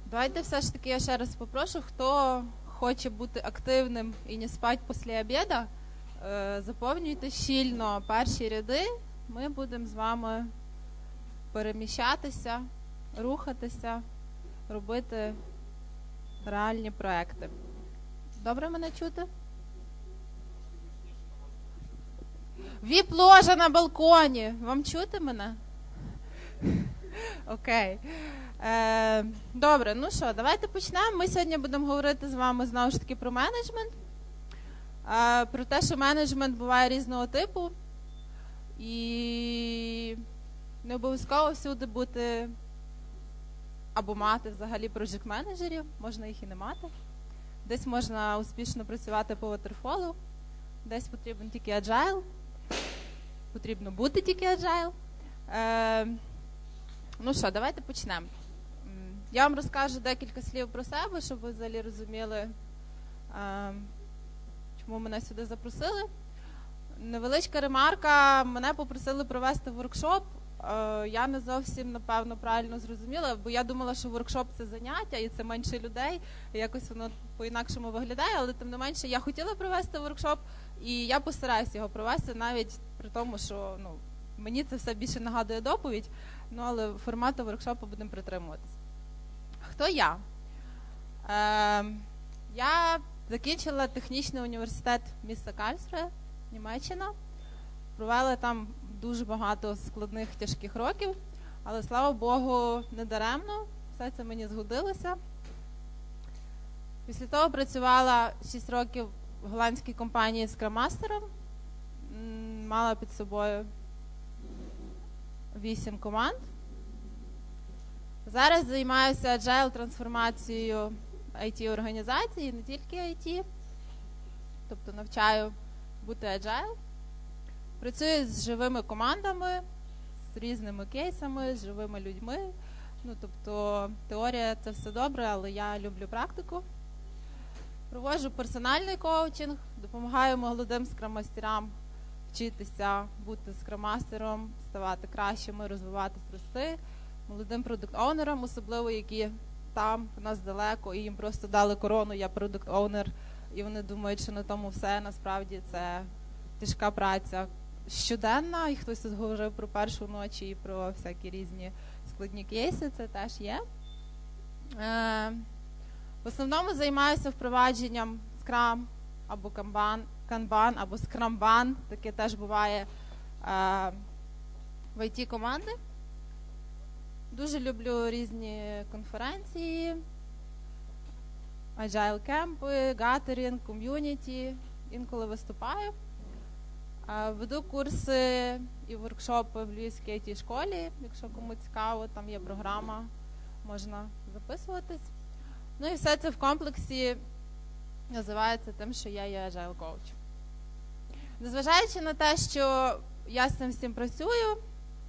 Давайте все ж таки я ще раз попрошу, хто хоче бути активним і не спати після обіду, заповнюйте щільно перші ряди, ми будемо з вами переміщатися, рухатися, робити реальні проекти. Добре мене чути? Віп-ложа на балконі. Вам чути мене? Окей. Добре, ну що, давайте почнемо. Ми сьогодні будемо говорити з вами знову ж таки про менеджмент. Про те, що менеджмент буває різного типу. І не обов'язково всюди бути або мати взагалі проджект-менеджерів, можна їх і не мати. Десь можна успішно працювати по waterfall, десь потрібен тільки agile, потрібно бути тільки agile. Ну що, давайте почнемо. Я вам розкажу декілька слів про себе, щоб ви взагалі розуміли, чому мене сюди запросили. Невеличка ремарка, мене попросили провести воркшоп. Я не зовсім, напевно, правильно зрозуміла, бо я думала, що воркшоп – це заняття, і це менше людей, і якось воно по-інакшому виглядає, але тим не менше я хотіла провести воркшоп, і я постараюсь його провести, навіть при тому, що мені це все більше нагадує доповідь, але формату воркшопу будемо притримуватися. Хто я? Я закінчила технічний університет міста Карлсруе, Німеччина. Провела там дуже багато складних, тяжких років, але, слава Богу, не даремно, все це мені згодилося. Після того працювала 6 років в голландській компанії Scrum-мастером, мала під собою 8 команд. Зараз займаюся agile трансформацією IT-організації, не тільки IT, тобто навчаю бути agile. Працюю з живими командами, з різними кейсами, з живими людьми. Тобто теорія – це все добре, але я люблю практику. Проводжу персональний коучинг, допомагаю молодим скрам-мастерам вчитися бути скрам-мастером, ставати кращими, розвиватись, рости. Молодим продукт-оунерам, особливо, які там, у нас далеко, і їм просто дали корону, я продукт-оунер, і вони думають, що на тому все. Насправді це тяжка праця щоденна, і хтось тут говорив про першу ночі і про всякі різні складні кейси, це теж є. В основному займаюся впровадженням Scrum або Kanban, або Scrumban, таке теж буває в IT-команди. Дуже люблю різні конференції, agile кемпи, гатерінг, ком'юніті, інколи виступаю. Веду курси і воркшопи в Львівській IT-школі, якщо кому цікаво, там є програма, можна записуватись. І все це в комплексі називається тим, що я є agile коуч. Незважаючи на те, що я з цим всім працюю,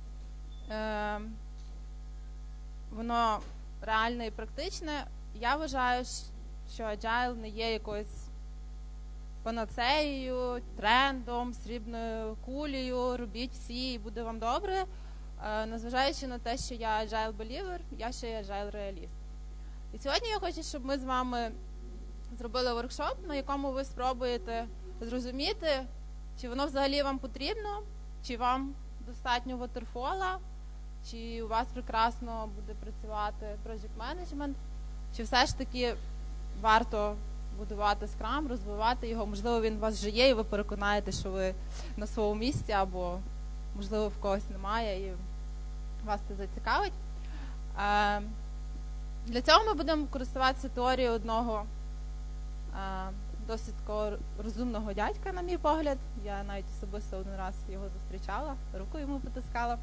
воно реальне і практичне, я вважаю, що agile не є якоюсь панацеєю, трендом, срібною кулею, робіть всі і буде вам добре. Незважаючи на те, що я agile believer, я ще є agile реаліст. І сьогодні я хочу, щоб ми з вами зробили воркшоп, на якому ви спробуєте зрозуміти, чи воно взагалі вам потрібно, чи вам достатньо waterfall, чи у вас прекрасно буде працювати project management, чи все ж таки варто будувати Scrum, розвивати його. Можливо, він у вас вже є, і ви переконаєте, що ви на своєму місці, або, можливо, в когось немає, і вас це зацікавить. Для цього ми будемо користуватися теорією одного досить такого розумного дядька, на мій погляд. Я навіть особисто один раз його зустрічала, руку йому потискала.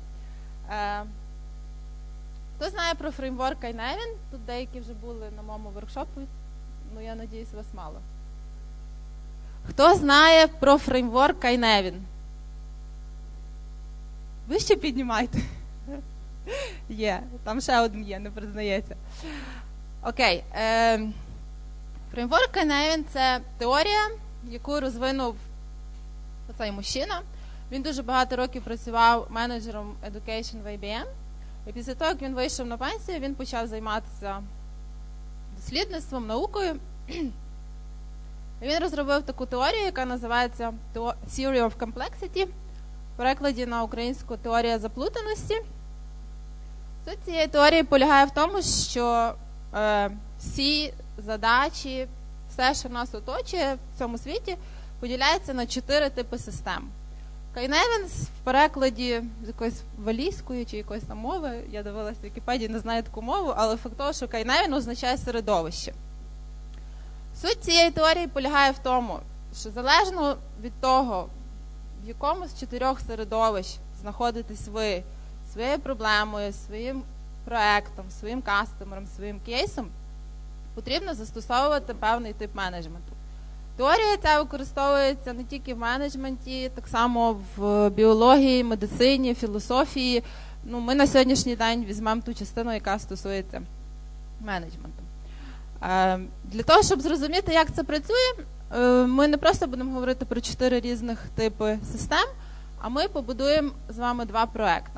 Хто знає про фреймворк Kaineven? Тут деякі вже були на моєму воркшопі, я надіюсь, вас мало. Хто знає про фреймворк Kaineven? Ви ще піднімайте. Є, там ще один є, не признається. Окей. Фреймворк Kaineven – це теорія, яку розвинув оцей мужчина. Він дуже багато років працював менеджером Education в IBM. І після того, як він вийшов на пенсію, він почав займатися дослідництвом, наукою. Він розробив таку теорію, яка називається Theory of Complexity, в перекладі на українську теорія заплутаності. Суть цієї теорії полягає в тому, що всі задачі, все, що нас оточує в цьому світі, поділяється на 4 типи систем. Кайневенс в перекладі з якоїсь валійської чи якоїсь там мови, я дивилася в Вікіпедії, не знаю таку мову, але факт того, що Кайневен означає середовище. Суть цієї теорії полягає в тому, що залежно від того, в якому з 4 середовищ знаходитесь ви своєю проблемою, своїм проектом, своїм кастомером, своїм кейсом, потрібно застосовувати певний тип менеджменту. Теорія ця використовується не тільки в менеджменті, так само в біології, медицині, філософії. Ми на сьогоднішній день візьмемо ту частину, яка стосується менеджменту. Для того, щоб зрозуміти, як це працює, ми не просто будемо говорити про 4 різних типи систем, а ми побудуємо з вами 2 проекти.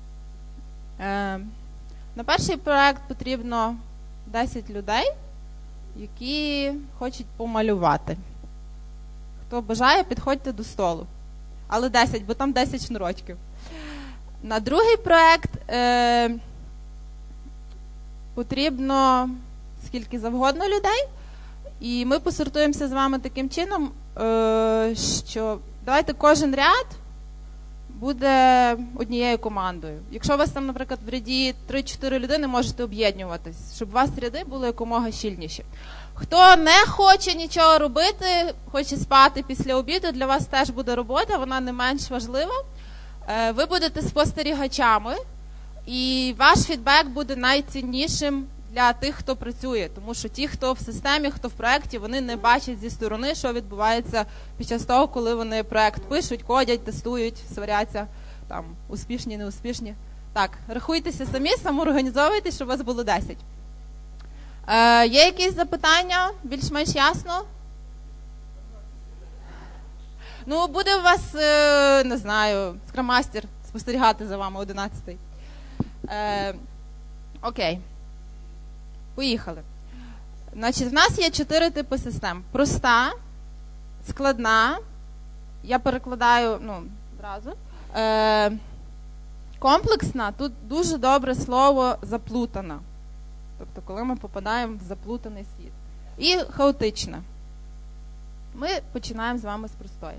На перший проект потрібно 10 людей, які хочуть помалювати. Хто бажає, підходьте до столу. Але 10, бо там 10 шнурочків. На другий проект потрібно скільки завгодно людей. І ми посортуємося з вами таким чином, що давайте кожен ряд буде однією командою. Якщо у вас там, наприклад, в ряді 3-4 людини, можете об'єднуватись, щоб у вас ряди були якомога щільніші. Хто не хоче нічого робити, хоче спати після обіду, для вас теж буде робота, вона не менш важлива. Ви будете спостерігачами, і ваш фідбек буде найціннішим для тих, хто працює. Тому що ті, хто в системі, хто в проєкті, вони не бачать зі сторони, що відбувається під час того, коли вони проєкт пишуть, кодять, тестують, сваряться, там, успішні, неуспішні. Так, рахуйтеся самі, самоорганізовуйтесь, щоб у вас було 10. Є якісь запитання? Більш-менш ясно? Буде у вас, не знаю, скраммастер спостерігати за вами 11-й. Окей. Поїхали. Значить, в нас є 4 типи систем. Проста, складна, я перекладаю, зразу. Комплексна, тут дуже добре слово заплутана. Тобто, коли ми попадаємо в заплутаний світ. І хаотична. Ми починаємо з вами з простої.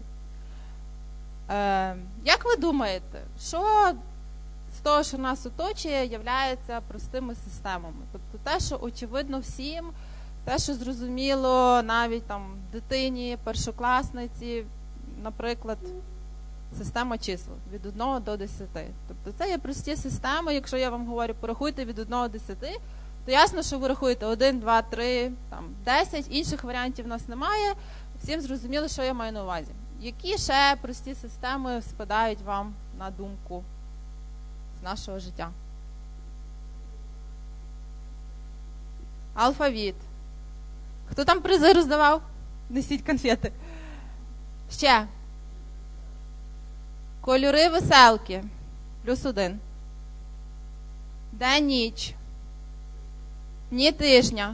Як ви думаєте, що з того, що нас оточує, являється простими системами? Тобто те, що очевидно всім, те, що зрозуміло навіть там дитині, першокласниці, наприклад, система чисел від 1 до 10. Тобто це є прості системи, якщо я вам говорю, порахуйте від 1 до 10, то ясно, що ви рахуєте 1, 2, 3, 10, інших варіантів в нас немає, всім зрозуміло, що я маю на увазі. Які ще прості системи спадають вам на думку з нашого життя? Алфавіт. Хто там призи роздавав? Несіть конфети. Ще. Кольори веселки. +1. День, ніч. Дні тижня.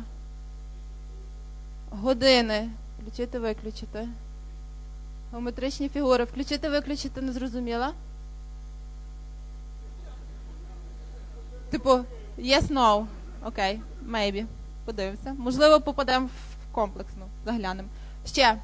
Години. Включити, виключити. Геометричні фігури. Включити, виключити, не зрозуміла? Типу, yes, no. Окей, maybe. Подивимося. Можливо, попадемо в комплексну. Заглянемо. Ще.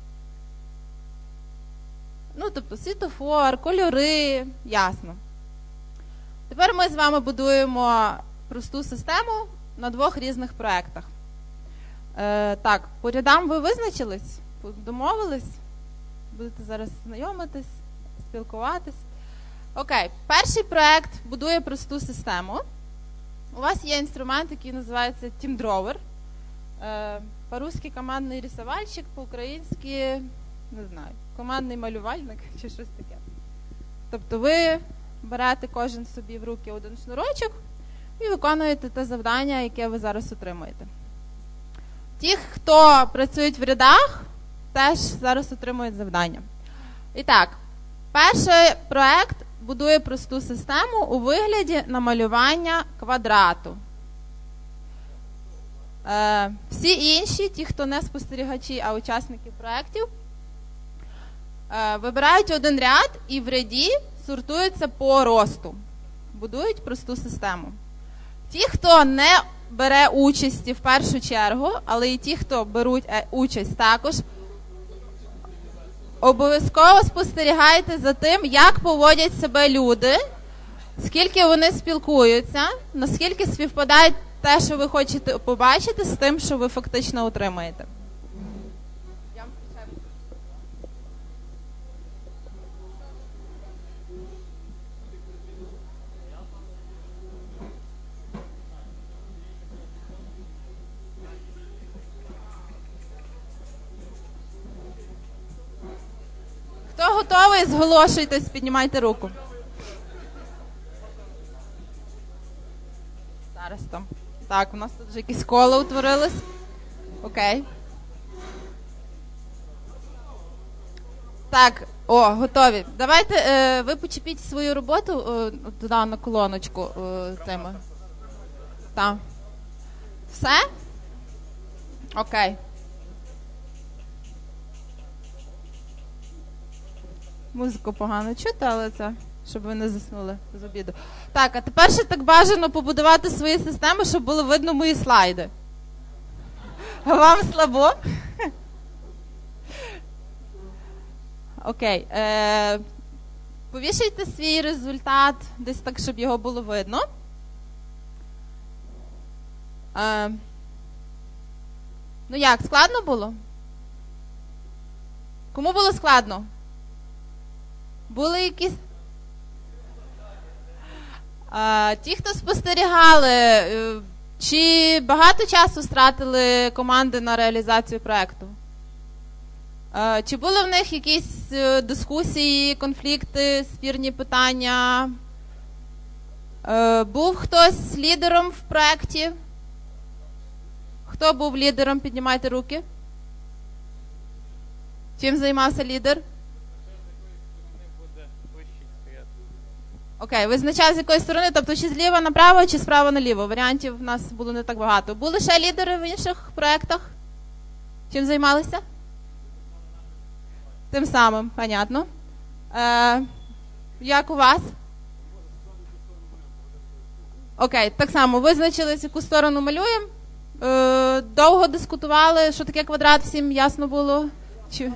Тобто, світофор, кольори. Ясно. Тепер ми з вами будуємо просту систему на 2 різних проєктах. Так, по рядам ви визначились? Домовились? Будете зараз знайомитись, спілкуватись. Окей, перший проєкт будує просту систему. У вас є інструмент, який називається TeamDrawer. По-русски командний рисувальщик, по-українськи, не знаю, командний малювальник чи щось таке. Тобто ви берете кожен собі в руки один шнурочок і виконуєте те завдання, яке ви зараз отримуєте. Ті, хто працюють в рядах, теж зараз отримують завдання. І так, перший проєкт будує просту систему у вигляді намалювання квадрату. Всі інші, ті, хто не спостерігачі, а учасники проєктів, вибирають один ряд і в ряді сортуються по росту. Будують просту систему. Ті, хто не бере участі в першу чергу, але і ті, хто беруть участь також, обов'язково спостерігайте за тим, як поводять себе люди, скільки вони спілкуються, наскільки співпадає те, що ви хочете побачити, з тим, що ви фактично отримаєте. Хто готовий, зголошуйтесь, піднімайте руку. Зараз там. Так, у нас тут вже якесь коло утворилось. Окей. Так, готові. Давайте, ви почепіть свою роботу туди на колоночку теми. Так. Все? Окей. Музику погано чути, але це, щоб ви не заснули з обіду. Так, а тепер ще так бажано побудувати свої системи, щоб було видно мої слайди. Вам слабо? Окей. Повішайте свій результат десь так, щоб його було видно. Ну як, складно було? Кому було складно? Були якісь? Ті, хто спостерігали, чи багато часу стратили команди на реалізацію проєкту? Чи були в них якісь дискусії, конфлікти, спірні питання? Був хтось лідером в проєкті? Хто був лідером? Піднімайте руки. Чим займався лідер? Окей, визначав з якої сторони, тобто чи зліва направо, чи справа наліво. Варіантів в нас було не так багато. Були ще лідери в інших проєктах? Чим займалися? Тим самим, понятно. Як у вас? Окей, так само, визначились, яку сторону малюємо. Довго дискутували, що таке квадрат, всім ясно було? Чи...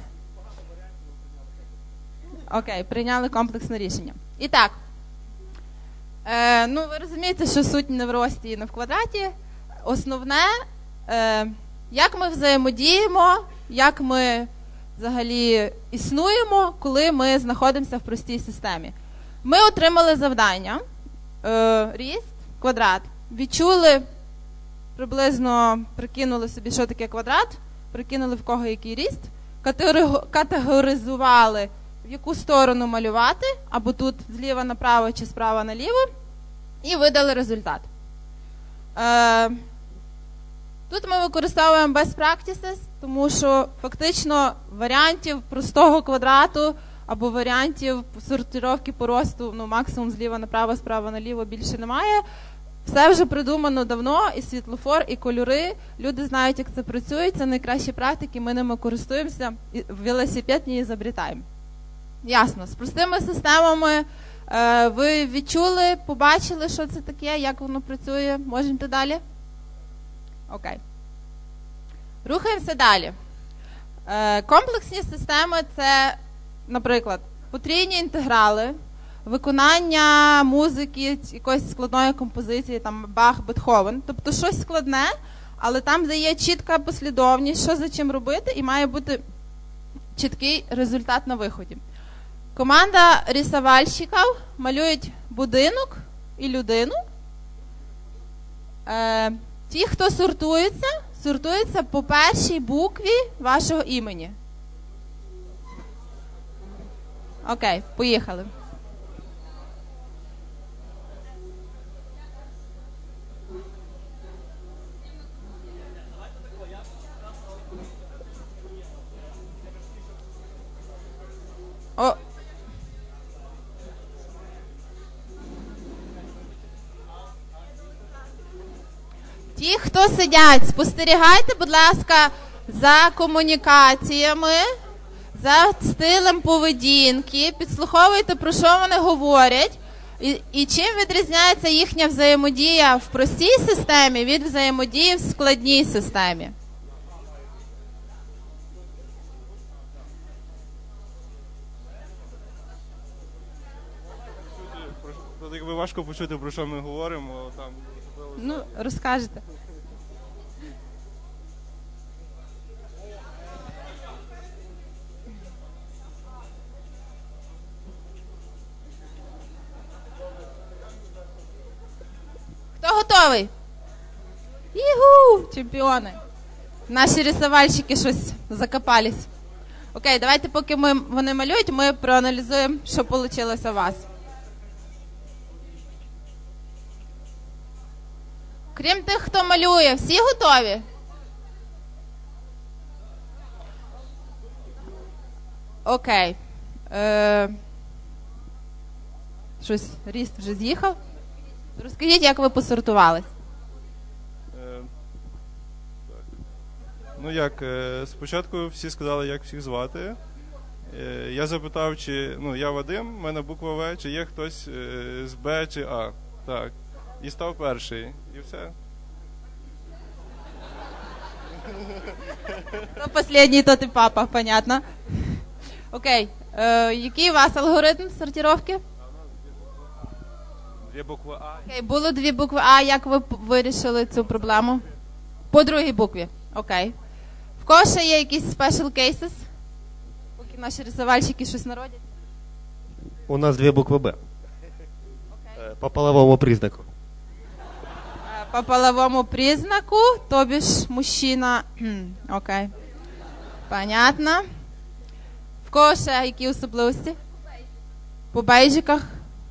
Окей, прийняли комплексне рішення. І так. Ну, ви розумієте, що суть не в рості і не в квадраті. Основне, як ми взаємодіємо, як ми взагалі існуємо, коли ми знаходимося в простій системі. Ми отримали завдання, ріст, квадрат, відчули, приблизно прикинули собі, що таке квадрат, прикинули, в кого який ріст, категоризували, в яку сторону малювати, або тут зліва направо чи справа наліво, і видали результат. Тут ми використовуємо best practices, тому що фактично варіантів простого квадрату або варіантів сортировки по росту, ну, максимум зліва направо, справа наліво більше немає. Все вже придумано давно, і світлофор, і кольори. Люди знають, як це працює, це найкращі практики, ми ними користуємося, і велосипед не ізобретаємо. Ясно, з простими системами ви відчули, побачили, що це таке, як воно працює. Можемо йти далі? Окей. Рухаємося далі. Комплексні системи – це, наприклад, потрійні інтеграли, виконання музики, якоїсь складної композиції, там Бах, Бетховен. Тобто щось складне, але там, де є чітка послідовність, що за чим робити, і має бути чіткий результат на виході. Команда рисувальщиків малюють будинок і людину. Ті, хто сортуються по першій букві вашого імені. Окей, поїхали. О. Ті, хто сидять, спостерігайте, будь ласка, за комунікаціями, за стилем поведінки, підслуховуйте, про що вони говорять, і чим відрізняється їхня взаємодія в простій системі від взаємодії в складній системі. Тут якби важко почути, про що ми говоримо. Там, ну, розкажете. Хто готовий? Ігу! Чемпіони. Наші рисувальщики щось закопались. Окей, давайте, поки вони малюють, ми проаналізуємо, що вийшло у вас. Крім тих, хто малює, всі готові? Окей. Щось, Ріст вже з'їхав. Розкажіть, як ви посортувались? Ну як, спочатку всі сказали, як всіх звати. Я запитав, чи, ну, я Вадим, в мене буква В, чи є хтось з Б чи А. Так. І став перший. І все. Хто останній, то ти папа, понятно. Окей. Який у вас алгоритм сортировки? Дві букви А. Окей, було дві букви А. Як ви вирішили цю проблему? По другій букві. Окей. В кого ще є якісь special cases? Поки наші рисувальщики щось народять. У нас две буквы «Б». По половому признаку. По половому признаку, то бишь мужчина. Окей. Понятно. В кого ще які особливості? По бейджиках?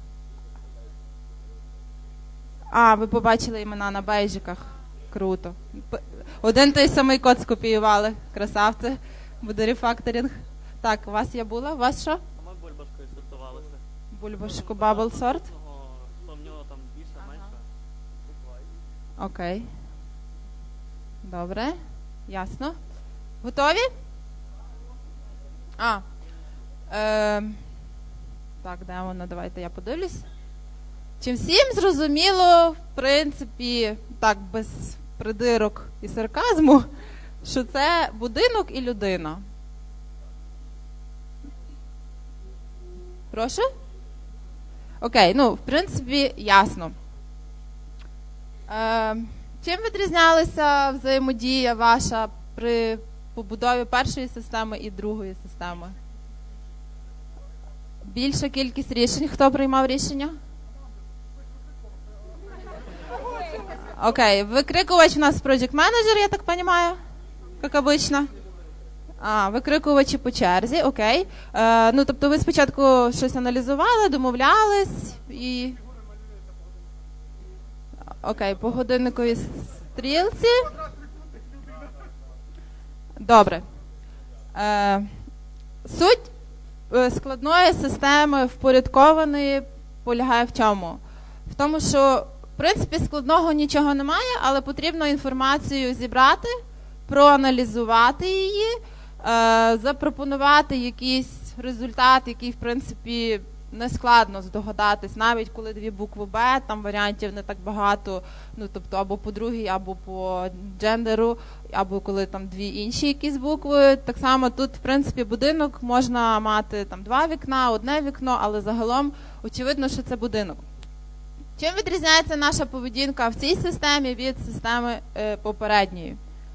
А, ви побачили імена на бейджиках. Круто. Один той самий код скопіювали. Красавці. Буде рефакторинг. Так, у вас я була? У вас що? Ми бульбашкою сортувалися. Бульбашку Bubble Sort? В нього там більше, менше. Окей. Добре. Ясно. Готові? Так, де воно? Давайте я подивлюсь. Чи всім зрозуміло, в принципі, так, без придирок і сарказму, що це будинок і людина? Прошу? Окей, ну, в принципі, ясно. Чим відрізнялася взаємодія ваша при побудові першої системи і другої системи? Більша кількість рішень. Хто приймав рішення? Окей, викрикувач у нас project manager, я так розумію, як обично. Викрикувачі по черзі, окей. Ну, тобто ви спочатку щось аналізували, домовлялись і... Окей, по годинниковій стрілці. Добре. Суть складної системи впорядкованої полягає в чому? В тому, що, в принципі, складного нічого немає, але потрібно інформацію зібрати, проаналізувати її, запропонувати якийсь результат, який, в принципі, не складно здогадатись, навіть коли дві букви Б, там варіантів не так багато, ну, тобто або по другій, або по джендеру, або коли там дві інші якісь букви. Так само тут, в принципі, будинок можна мати там два вікна, одне вікно, але загалом очевидно, що це будинок. Чим відрізняється наша поведінка в цій системі від системи попередньої?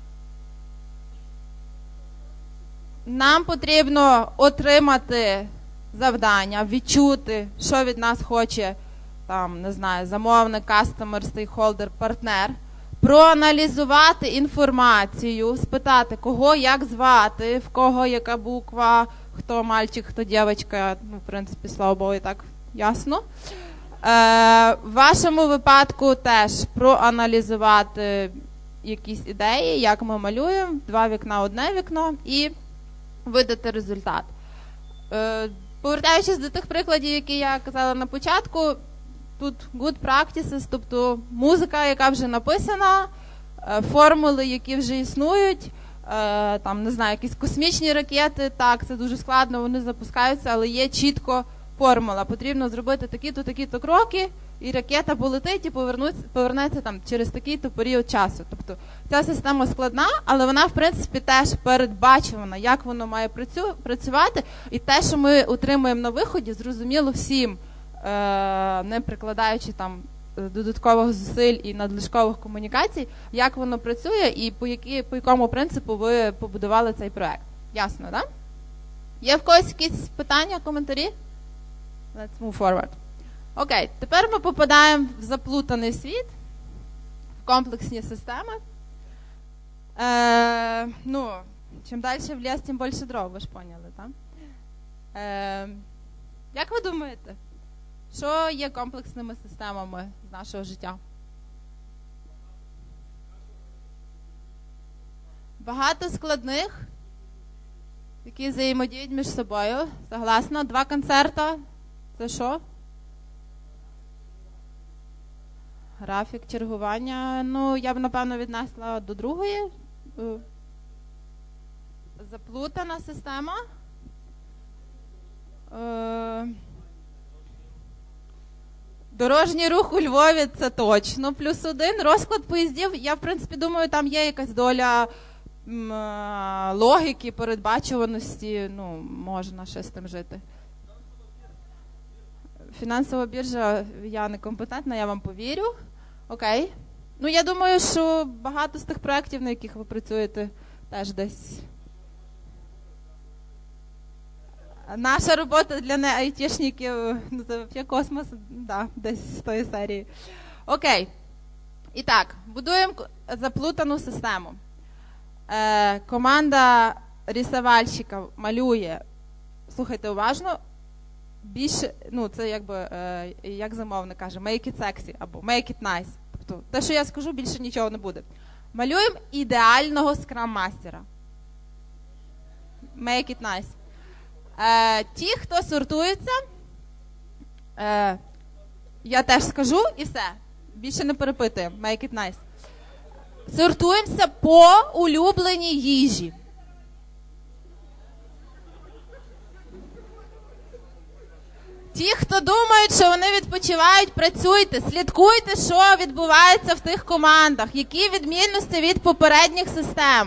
Нам потрібно отримати завдання, відчути, що від нас хоче, там, не знаю, замовник, кастомер, стейкхолдер, партнер, проаналізувати інформацію, спитати, кого як звати, в кого яка буква, хто мальчик, хто дівчинка, ну, в принципі, слава Богу, і так ясно. В вашому випадку теж проаналізувати якісь ідеї, як ми малюємо, два вікна, одне вікно, і видати результат. Повертаючись до тих прикладів, які я казала на початку, тут good practices, тобто музика, яка вже написана, формули, які вже існують, там, не знаю, якісь космічні ракети, так, це дуже складно, вони запускаються, але є чітко формула. Потрібно зробити такі-то, такі-то кроки, і ракета полетить і повернеться там через такий-то період часу. Тобто ця система складна, але вона, в принципі, теж передбачувана, як воно має працювати. І те, що ми отримуємо на виході, зрозуміло всім, не прикладаючи там додаткових зусиль і надлишкових комунікацій, як воно працює і по якому принципу ви побудували цей проект. Ясно, так? Є в когось якісь питання, коментарі? Let's move forward. Окей, тепер ми попадаємо в заплутаний світ, в комплексні системи. Чим далі в ліс, тим більше дров, ви ж поняли, так? Як ви думаєте, що є комплексними системами з нашого життя? Багато складних, які взаємодіють між собою. Согласна? 2 концерта. Це що? Графік чергування. Ну, я б, напевно, віднесла до другої. Заплутана система. Дорожній рух у Львові – це точно. +1. Розклад поїздів, я, в принципі, думаю, там є якась доля логіки, передбачуваності. Ну, можна ще з тим жити. Фінансова біржа, я не компетентна, я вам повірю. Окей. Ну, я думаю, що багато з тих проєктів, на яких ви працюєте, теж десь. Наша робота для не-айтішників, це космос, да, десь з тої серії. Окей. І так, будуємо заплутану систему. Команда рисувальщика малює, слухайте уважно, більше, ну, це якби, як замовник каже, make it sexy або make it nice. Тобто, те, що я скажу, більше нічого не буде. Малюємо ідеального скрам-мастера. Make it nice. Ті, хто сортується, я теж скажу і все. Більше не перепитуємо. Make it nice. Сортуємося по улюбленій їжі. Ті, хто думають, що вони відпочивають, працюйте, слідкуйте, що відбувається в тих командах, які відмінності від попередніх систем.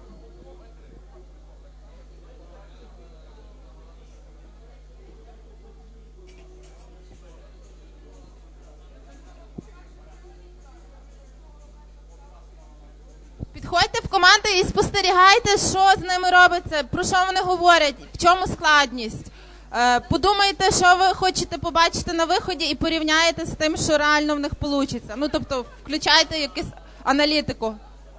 Підходьте в команди і спостерігайте, що з ними робиться, про що вони говорять, в чому складність. Подумайте, що ви хочете побачити на виході і порівняєте з тим, що реально в них вийде. Ну, тобто, включайте якусь аналітику.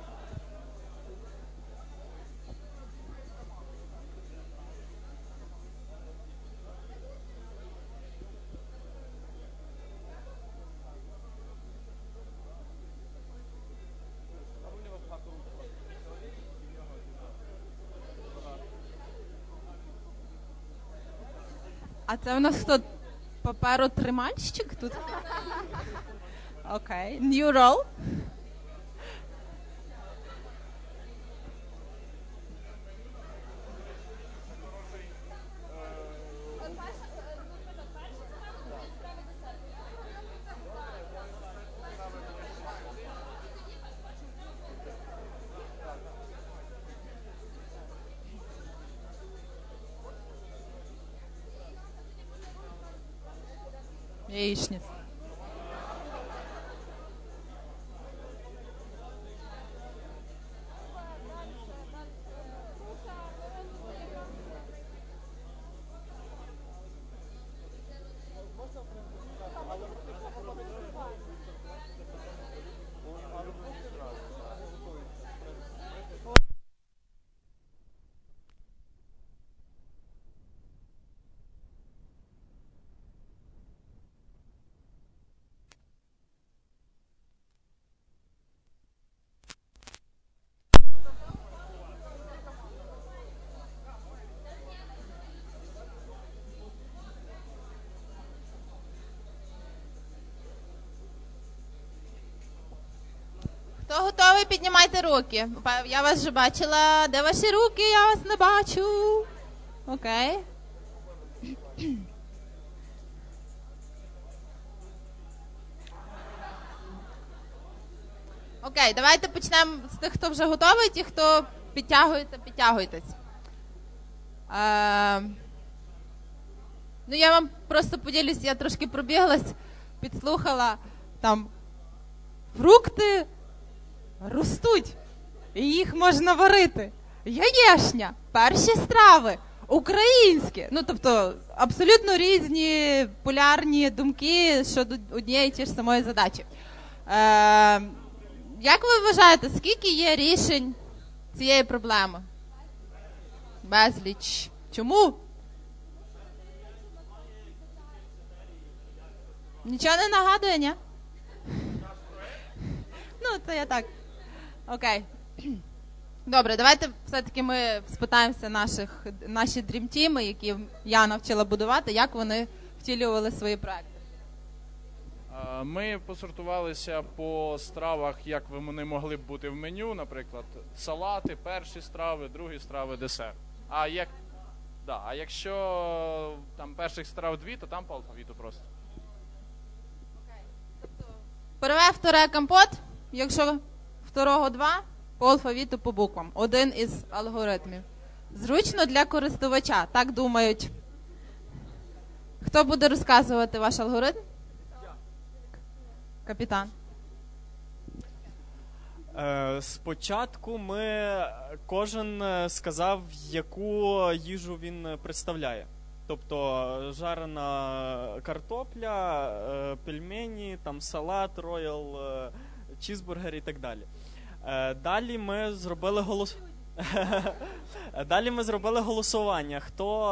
А це у нас хто? Паперотримальщик тут? Окей. New role? Яичница. готові, піднімайте руки. Я вас вже бачила. Де ваші руки? Я вас не бачу. Окей. Окей, давайте почнемо з тих, хто вже готовий, ті, хто підтягується, підтягуйтесь. Ну, я вам просто поділюсь, я трошки пробіглась, підслухала, там, фрукти ростуть, і їх можна варити. Яєшня, перші страви, українські. Ну, тобто, абсолютно різні полярні думки щодо однієї і ті ж самої задачі. Як ви вважаєте, скільки є рішень цієї проблеми? Безліч. Чому? Нічого не нагадує, ні? Ну, це я так. Окей. Добре, давайте все-таки ми спитаємося наші дрімтіми, які я навчила будувати, як вони втілювали свої проекти. Ми посортувалися по стравах, як вони могли б бути в меню, наприклад, салати, перші страви, другі страви, десерт. А якщо там перших страв 2, то там по алфавіту просто. Перве, вторе, компот. Якщо второго 2, по алфавіту, по буквам. Один із алгоритмів. Зручно для користувача, так думають. Хто буде розказувати ваш алгоритм? Капітан. Спочатку кожен сказав, яку їжу він представляє. Тобто жарена картопля, пельмені, там салат, роял, чізбургер і так далі. Далі ми зробили голосування.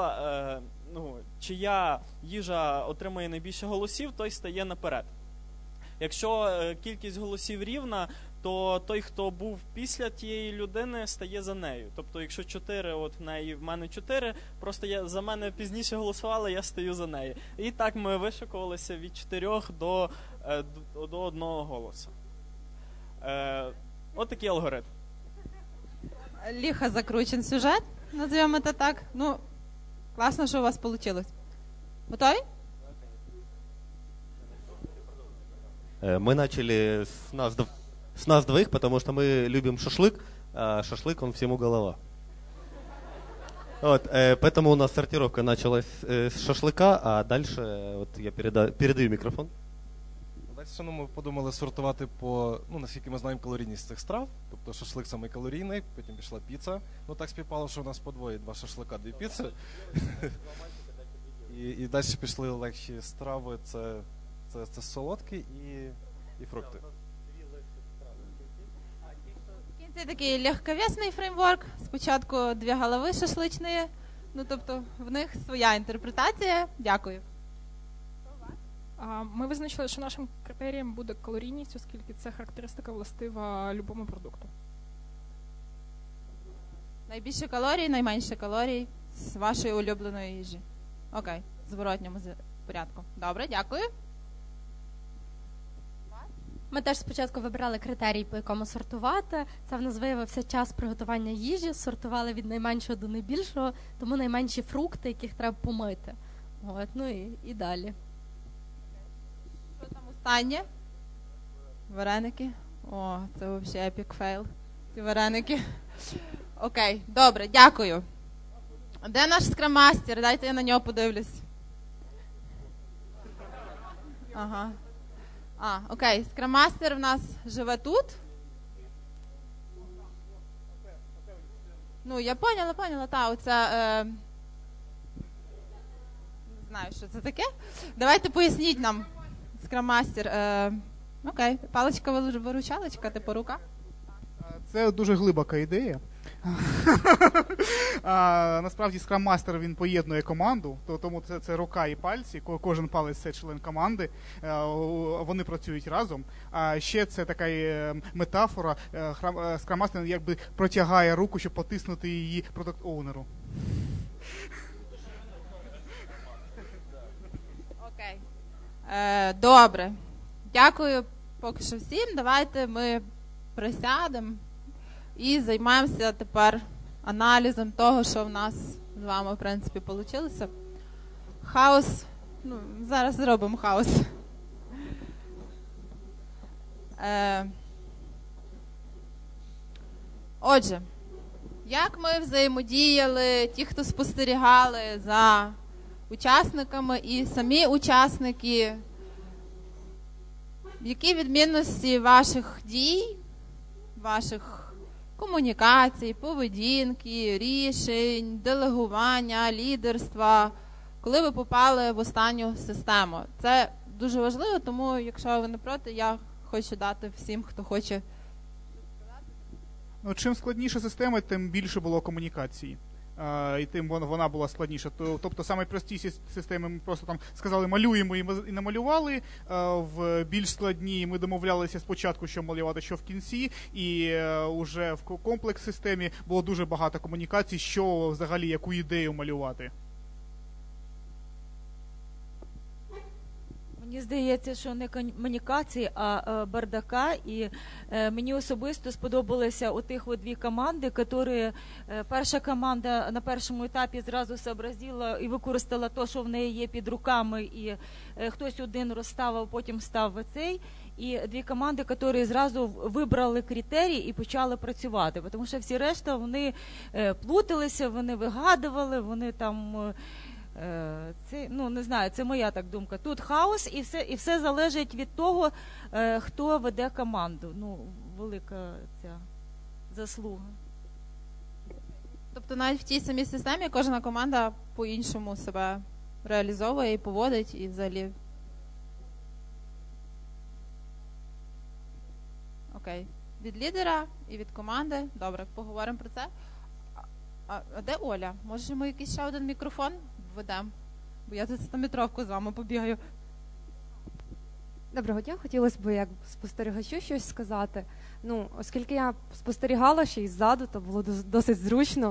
Чия їжа отримує найбільше голосів, той стає наперед. Якщо кількість голосів рівна, то той, хто був після тієї людини, стає за нею. Тобто, якщо 4, от в неї, в мене 4, просто за мене пізніше голосували, я стою за нею. І так ми вишикувалися від 4 до 1 голосу. От такий алгоритм. Лихо закручен сюжет, назовемо це так. Ну, класно, що у вас вийшло. Готові? Мы начали с нас двоих, потому что мы любим шашлык, а шашлык, он всему голова. Вот, поэтому у нас сортировка началась с шашлыка, а дальше вот я передаю микрофон. Далі ми подумали сортувати по, наскільки ми знаємо калорійність цих страв. Тобто шашлик самий калорійний, потім пішла піца. Ну так співпало, що у нас по двоє, 2 шашлика, 2 піци. І далі пішли легші страви, це солодкі і фрукти. В кінці такий легковесний фреймворк. Спочатку 2 голови шашличні. Ну, тобто, в них своя інтерпретація. Дякую. Ми визначили, що нашим критерієм буде калорійність, оскільки це характеристика властива любому продукту. Найбільше калорій, найменше калорій з вашої улюбленої їжі. Окей, в зворотньому порядку. Добре, дякую. Ми теж спочатку вибирали критерій, по якому сортувати. Це в нас виявився час приготування їжі, сортували від найменшого до найбільшого, тому найменші фрукти, яких треба помити. От, ну і далі. Що там останнє? Вареники? О, це взагалі епік фейл. Ці вареники. Окей, добре, дякую. Де наш скрам-мастер? Дайте я на нього подивлюсь. Ага. Окей, скрам-мастер в нас живе тут. Ну, я поняла, та, оце... Не знаю, що це таке. Давайте поясніть нам, скрам-мастер. Окей, паличка-виручалочка, типу рука. Це дуже глибока ідея. Насправді скрам-мастер, він поєднує команду, тому це рука і пальці, кожен палець – це член команди, вони працюють разом. А ще це така метафора, скрам-мастер якби протягає руку, щоб потиснути її продакт-оунеру. Окей. Добре. Дякую поки що всім. Давайте ми присядемо і займаємося тепер аналізом того, що в нас з вами, в принципі, вийшло. Хаос. Ну, зараз зробимо хаос. Отже, як ми взаємодіяли, ті, хто спостерігали за учасниками і самі учасники, які відмінності ваших дій, ваших комунікацій, поведінки, рішень, делегування, лідерства, коли ви попали в останню систему. Це дуже важливо, тому, якщо ви не проти, я хочу дати всім, хто хоче. Ну, чим складніша система, тим більше було комунікації. І тим вона була складніша. Тобто саме прості системи ми просто там сказали малюємо і намалювали. В більш складні ми домовлялися спочатку, що малювати, що в кінці. І вже в комплекс системі було дуже багато комунікацій, що взагалі яку ідею малювати. Мені здається, що не комунікації, а бардака. І мені особисто сподобалися отих дві команди, які перша команда на першому етапі зразу сообразила і використала те, що в неї є під руками, і хтось один розставив, потім став цей. І дві команди, які зразу вибрали критерії і почали працювати. Тому що всі решта, вони плуталися, вони вигадували, вони там... Це, ну, не знаю, це моя так думка. Тут хаос, і все залежить від того, хто веде команду. Ну, велика ця заслуга. Тобто навіть в тій самій системі кожна команда по-іншому себе реалізовує і поводить, і взагалі... Окей. Від лідера і від команди. Добре, поговоримо про це. А де Оля? Може, ми якийсь ще один мікрофон введемо? Бо я тут 100-метровку з вами побігаю. Доброго дня. Хотілося б як спостерігачу щось сказати. Ну, оскільки я спостерігала ще й ззаду, то було досить зручно.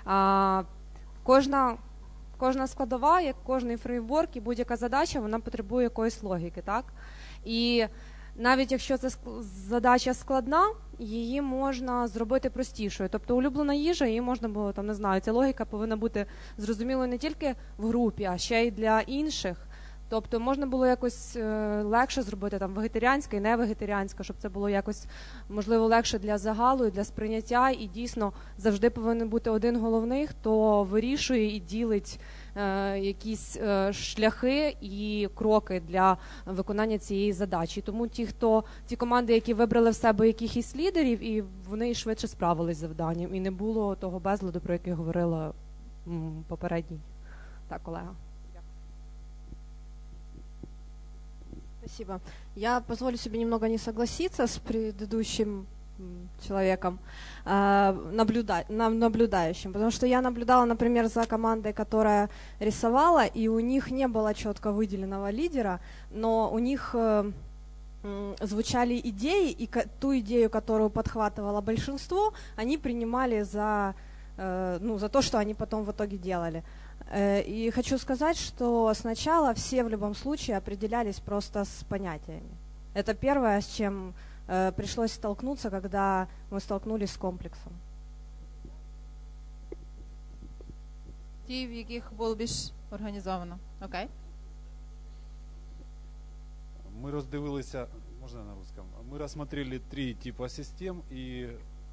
Кожна складова, як кожний фреймворк і будь-яка задача, вона потребує якоїсь логіки, так? І навіть якщо це задача складна, її можна зробити простішою. Тобто улюблена їжа, її можна було, там, не знаю, ця логіка повинна бути зрозумілою не тільки в групі, а ще й для інших. Тобто можна було якось легше зробити там вегетаріанська і не вегетаріанська, щоб це було якось, можливо, легше для загалу і для сприйняття. І дійсно завжди повинен бути один головний, хто вирішує і ділить якісь шляхи і кроки для виконання цієї задачі. Тому ті команди, які вибрали в себе якихось лідерів, і вони швидше справились з завданням. І не було того безладу, про який говорила попередній колега. Спасибо. Я позволю себе немного не согласиться с предыдущим человеком, наблюдающим, потому что я наблюдала, например, за командой, которая рисовала, и у них не было четко выделенного лидера, но у них звучали идеи, и ту идею, которую подхватывало большинство, они принимали за то, что они потом в итоге делали. И хочу сказать, что сначала все в любом случае определялись просто с понятиями. Это первое, с чем пришлось столкнуться, когда мы столкнулись с комплексом. Ті, в яких було більш організовано. Окей. Мы раздивилися, можно на русском? Мы рассмотрели 3 типа систем, и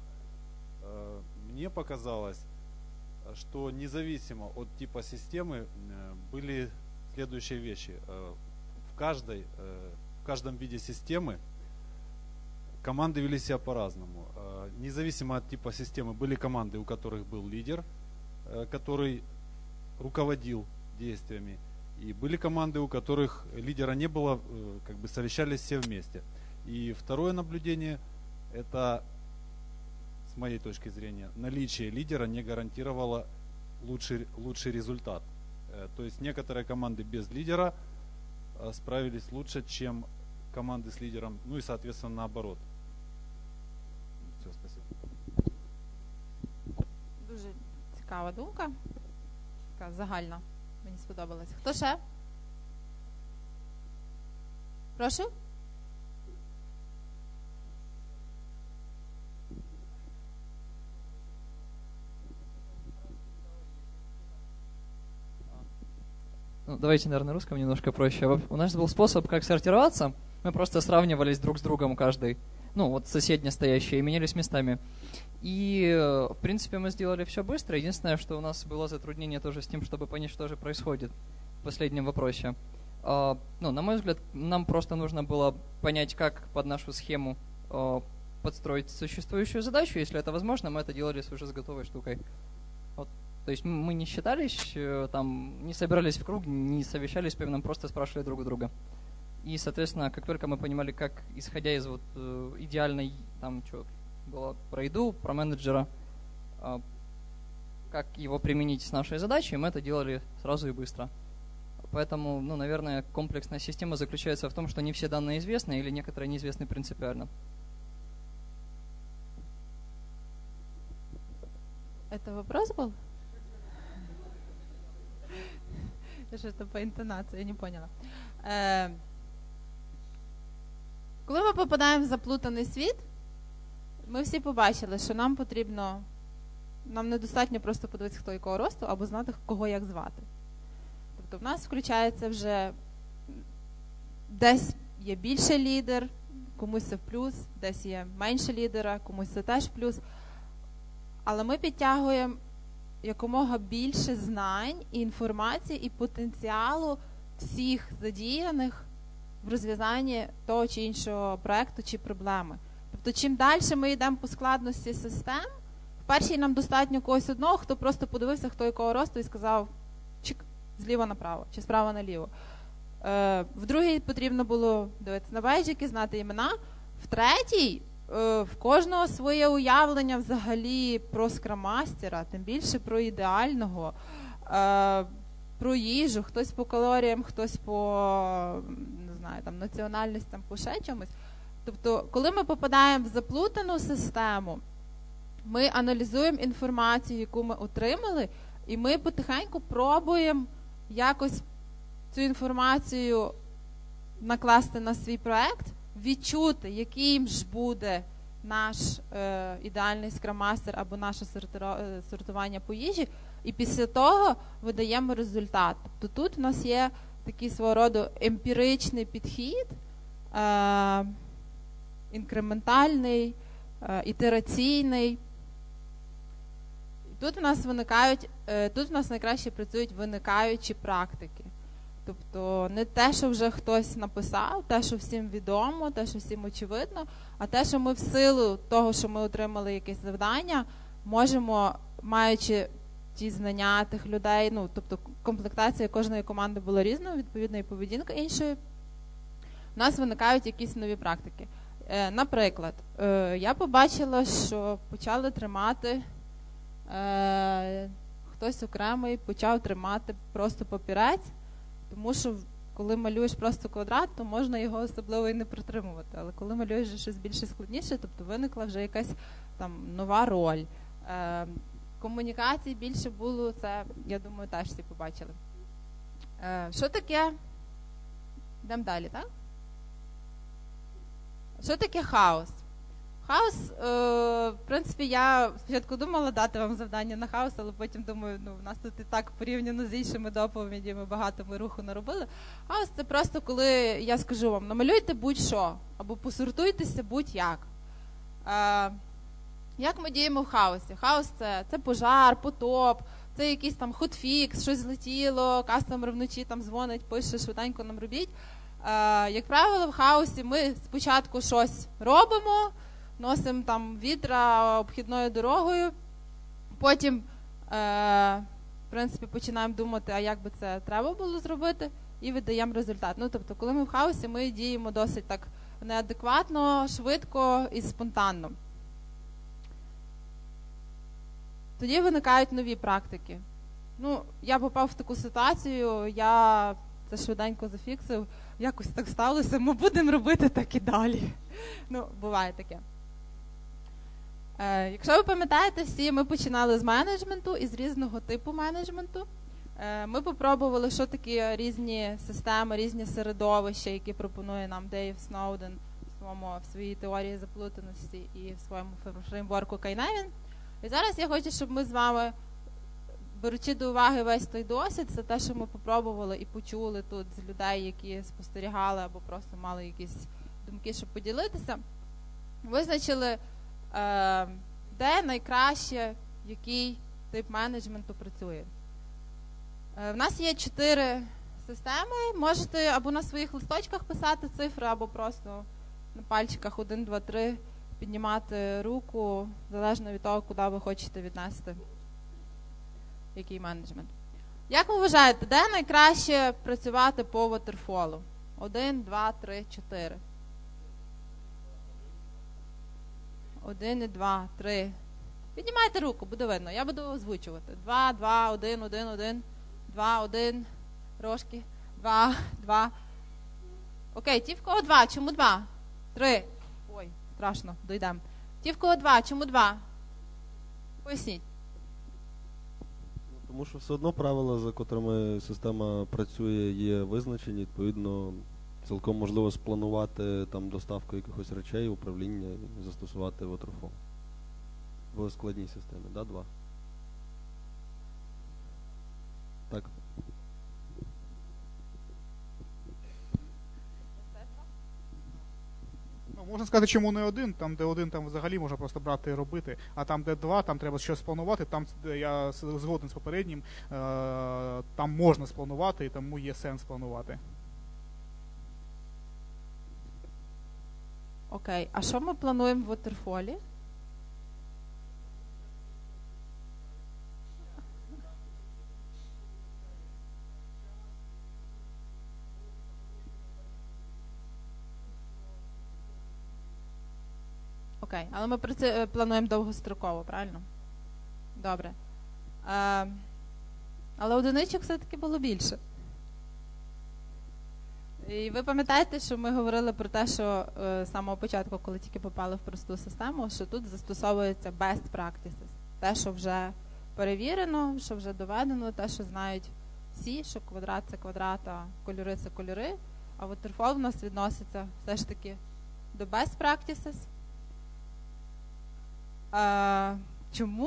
мне показалось, что независимо от типа системы были следующие вещи. В каждом виде системы команды вели себя по-разному. Независимо от типа системы были команды, у которых был лидер, который руководил действиями. И были команды, у которых лидера не было, как бы совещались все вместе. И второе наблюдение – это, с моей точки зрения, наличие лидера не гарантировало лучший результат. То есть некоторые команды без лидера справились лучше, чем команды с лидером, ну и, соответственно, наоборот. Все, спасибо. Дуже цікава думка. Така загальна. Мені сподобалось. Хто ще? Прошу? Ну, давайте, наверное, на русском немножко проще. У нас был способ, как сортироваться. Мы просто сравнивались друг с другом каждый. Ну, вот соседние стоящие, и менялись местами. И, в принципе, мы сделали все быстро. Единственное, что у нас было затруднение тоже с тем, чтобы понять, что же происходит в последнем вопросе. Ну, на мой взгляд, нам просто нужно было понять, как под нашу схему подстроить существующую задачу. Если это возможно, мы это делали уже с готовой штукой. Вот. То есть мы не считались, там, не собирались в круг, не совещались, нам просто спрашивали друг у друга. И, соответственно, как только мы понимали, как, исходя из вот идеальной, там, что было про еду, про менеджера, как его применить с нашей задачей, мы это делали сразу и быстро. Поэтому, ну, наверное, комплексная система заключается в том, что не все данные известны или некоторые неизвестны принципиально. Это вопрос был? Что-то по интонации, я не поняла. Коли ми попадаємо в заплутаний світ, ми всі побачили, що нам потрібно, нам недостатньо просто подивитися, хто якого росту, або знати, кого як звати. Тобто в нас включається вже десь є більше лідер, комусь це в плюс, десь є менше лідера, комусь це теж в плюс. Але ми підтягуємо якомога більше знань, і інформації і потенціалу всіх задіяних в розв'язанні того чи іншого проєкту чи проблеми. Тобто, чим далі ми йдемо по складності систем, в першій нам достатньо когось одного, хто просто подивився, хто якого росту, і сказав чик, зліва направо, чи справа наліво. В другій потрібно було дивитися на бейджики, знати імена. В третій в кожного своє уявлення взагалі про скраммастера, тим більше про ідеального, про їжу, хтось по калоріям, хтось по, не знаю, там, національностям, по ще чомусь. Тобто, коли ми попадаємо в заплутану систему, ми аналізуємо інформацію, яку ми отримали, і ми потихеньку пробуємо якось цю інформацію накласти на свій проект, відчути, яким ж буде наш ідеальний скраммастер або наше сортування по їжі, і після того видаємо результат. Тобто тут в нас є такий свого роду емпіричний підхід, інкрементальний, ітераційний. Тут в нас найкраще працюють виникаючі практики. Тобто не те, що вже хтось написав, те, що всім відомо, те, що всім очевидно, а те, що ми в силу того, що ми отримали якесь завдання, можемо, маючи ті знання тих людей, ну, тобто комплектація кожної команди була різною, відповідно і поведінка іншою, у нас виникають якісь нові практики. Наприклад, я побачила, що почали тримати, хтось окремий почав тримати просто папірець, тому що коли малюєш просто квадрат, то можна його особливо і не притримувати. Але коли малюєш щось більше складніше, тобто виникла вже якась там нова роль. Комунікацій більше було, це, я думаю, теж всі побачили. Що таке? Йдемо далі, так? Що таке хаос? Хаос, в принципі, я спочатку думала дати вам завдання на хаос, але потім думаю, ну, в нас тут і так порівняно з іншими доповідями багато ми руху наробили. Хаос – це просто коли я скажу вам, намалюйте будь-що, або посортуйтеся будь-як. Як ми діємо в хаосі? Хаос – це пожар, потоп, це якийсь там хотфікс, щось злетіло, кастомер вночі там дзвонить, пише, швиденько нам робіть. Як правило, в хаосі ми спочатку щось робимо, носимо там вітра обхідною дорогою, потім, в принципі, починаємо думати, а як би це треба було зробити, і видаємо результат. Ну, тобто, коли ми в хаосі, ми діємо досить так неадекватно, швидко і спонтанно. Тоді виникають нові практики. Ну, я попав в таку ситуацію, я це швиденько зафіксив, якось так сталося, ми будемо робити так і далі. Ну, буває таке. Якщо ви пам'ятаєте, всі ми починали з менеджменту і з різного типу менеджменту. Ми попробували, що такі різні системи, різні середовища, які пропонує нам Дейв Сноуден в своїй теорії заплутаності і в своєму фреймворку Кайневін. І зараз я хочу, щоб ми з вами беручи до уваги весь той досвід, це те, що ми попробували і почули тут з людей, які спостерігали або просто мали якісь думки, щоб поділитися, визначили, де найкраще, який тип менеджменту працює. В нас є 4 системи. Можете або на своїх листочках писати цифри, або просто на пальчиках 1, 2, 3 піднімати руку, залежно від того, куди ви хочете віднести який менеджмент. Як ви вважаєте, де найкраще працювати по waterfall? 1, 2, 3, 4. 1, 2, 3. Піднімайте руку, буде видно. Я буду озвучувати. 2, 2, 1, 1, 1. 2, 1. Рожки. 2, 2. Окей, ті, в кого 2. Чому 2? 3. Ой, страшно, дійдемо. Ті, в кого 2. Чому 2? Поясніть. Тому що все одно правила, за котрими система працює, є визначені. Відповідно, цілком можливо спланувати там доставку якихось речей, управління і застосувати waterfall. В складній системі, да, 2? Так. Можна сказати, чому не 1, там де 1, там взагалі можна просто брати і робити, а там де 2, там треба щось спланувати, там я згоден з попереднім, там можна спланувати і тому є сенс планувати. Окей, а що ми плануємо в waterfall? Окей, але ми плануємо довгостроково, правильно? Добре. Але одиничок все-таки було більше. І ви пам'ятаєте, що ми говорили про те, що з самого початку, коли тільки попали в просту систему, що тут застосовується best practices. Те, що вже перевірено, що вже доведено, те, що знають всі, що квадрат – це квадрат, а кольори – це кольори. А waterfall в нас відноситься все ж таки до best practices. Чому?